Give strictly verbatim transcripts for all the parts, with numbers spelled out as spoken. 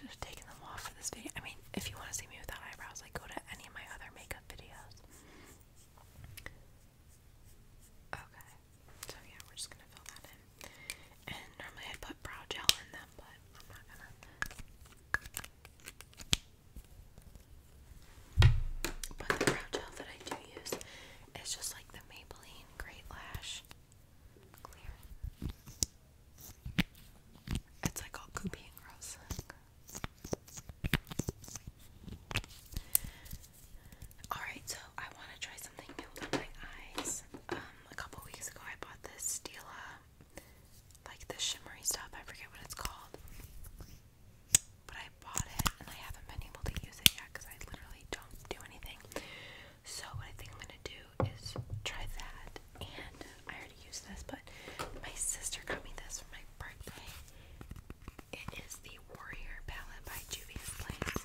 should have taken them off for this video. I mean, if you want to see me without eyebrows, like go to any of my other makeup videos. Okay, so yeah, we're just gonna fill that in. And normally I'd put brow gel in them, but I'm not gonna. But the brow gel that I do use is just like the Maybelline Great Lash Clear. It's like all goopy and gross. Alright, so I want to try something new on my eyes. Um, a couple weeks ago I bought this Stila, like this shimmery stuff, I forget what it's called. But I bought it and I haven't been able to use it yet because I literally don't do anything. So what I think I'm going to do is try that. And I already used this, but my sister got me this for my birthday. It is the Warrior palette by Juvia's Place.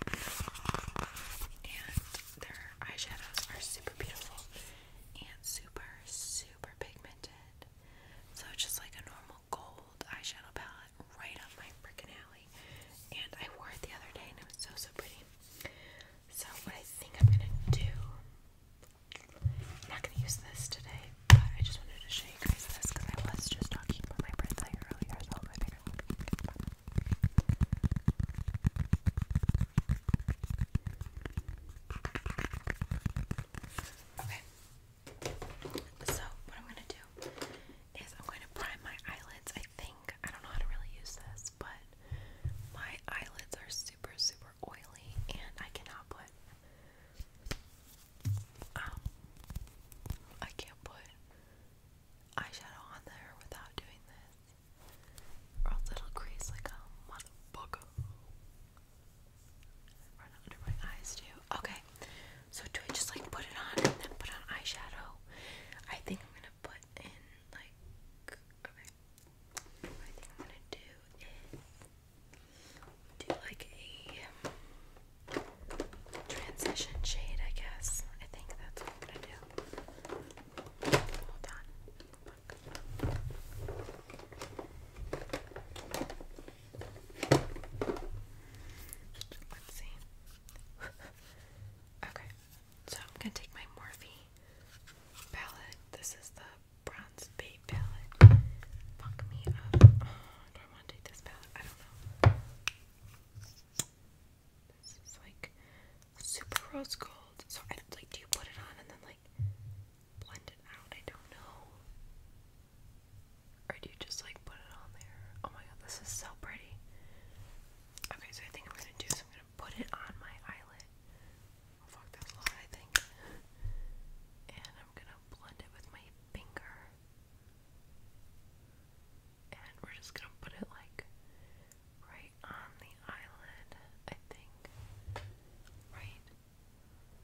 And their eyeshadows are super beautiful and super, super pigmented. So it's just like a normal gold eyeshadow palette right up my freaking alley. And I wore it the other day and it was so, so pretty. So what I think I'm gonna do, I'm not gonna use this today, but I just wanted to show you guys this because I was just talking about my birthday earlier, so I figured we could get about it. Okay, so what I'm gonna do is I'm going to prime my eyelids. I think, I don't know how to really use this, but my eyelids are super, super oily and I cannot put, um, I can't put eyeshadow on there without doing this, or else it'll crease like a motherfucker right under my eyes too. Okay, so do I just like put it on and then put on eyeshadow? I think I'm gonna put in like, okay, what I think I'm gonna do is do like a transition shade, I guess. I think that's what I'm gonna do. Hold on. Let's see. Okay, so I'm gonna take my Morphe palette. This is the Bronze Bait palette. Fuck me up. Oh, do I want to take this palette? I don't know. This is like super rose gold. So I like, do you put it on and then like blend it out? I don't know. Or do you just like put it on there? Oh my god, this is so pretty. Okay, so I think I'm gonna do is I'm gonna put it on my eyelid. Oh fuck, that's a lot, I think. And I'm gonna blend it with my finger. And we're just gonna put it like right on the eyelid, I think. Right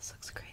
looks crazy.